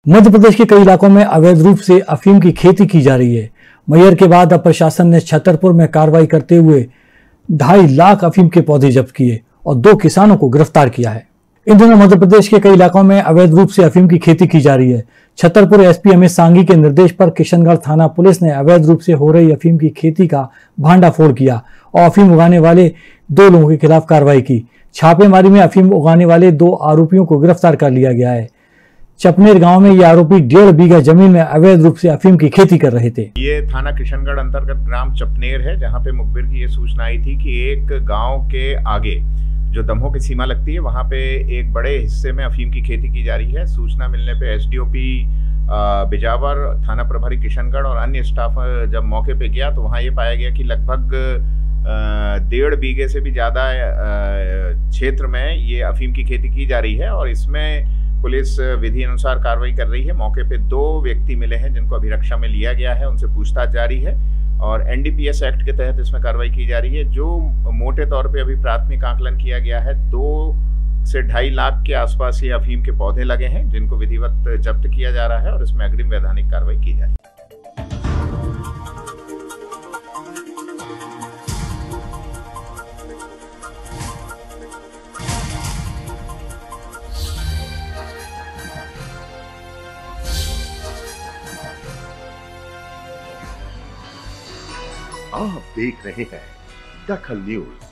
मध्य प्रदेश के कई इलाकों में अवैध रूप से अफीम की खेती की जा रही है। मैहर के बाद अब प्रशासन ने छतरपुर में कार्रवाई करते हुए 2.5 लाख अफीम के पौधे जब्त किए और 2 किसानों को गिरफ्तार किया है। इन दिनों मध्य प्रदेश के कई इलाकों में अवैध रूप से अफीम की खेती की जा रही है। छतरपुर एसपी अमित सांघी के निर्देश पर किशनगढ़ थाना पुलिस ने अवैध रूप से हो रही अफीम की खेती का भांडाफोड़ किया और अफीम उगाने वाले 2 लोगों के खिलाफ कार्रवाई की। छापेमारी में अफीम उगाने वाले 2 आरोपियों को गिरफ्तार कर लिया गया है। चपनेर गांव में ये आरोपी 1.5 बीघा जमीन में अवैध रूप से अफीम की खेती कर रहे थे। ये थाना किशनगढ़ अंतर्गत ग्राम चपनेर है, जहां पे मुखबिर की ये सूचना आई थी कि एक गांव के आगे जो दमोह की सीमा लगती है वहां पे एक बड़े हिस्से में अफीम की खेती की जा रही है। सूचना मिलने पे एसडीओपी बिजावर, थाना प्रभारी किशनगढ़ और अन्य स्टाफ जब मौके पे गया तो वहां ये पाया गया कि लगभग 1.5 बीघे से भी ज़्यादा क्षेत्र में ये अफीम की खेती की जा रही है और इसमें पुलिस विधि अनुसार कार्रवाई कर रही है। मौके पे 2 व्यक्ति मिले हैं जिनको अभिरक्षा में लिया गया है, उनसे पूछताछ जारी है और एनडीपीएस एक्ट के तहत इसमें कार्रवाई की जा रही है। जो मोटे तौर पे अभी प्राथमिक आकलन किया गया है, 2 से 2.5 लाख के आसपास ये अफीम के पौधे लगे हैं जिनको विधिवत जब्त किया जा रहा है और इसमें अग्रिम वैधानिक कार्रवाई की जाएगी। आप देख रहे हैं दखल न्यूज।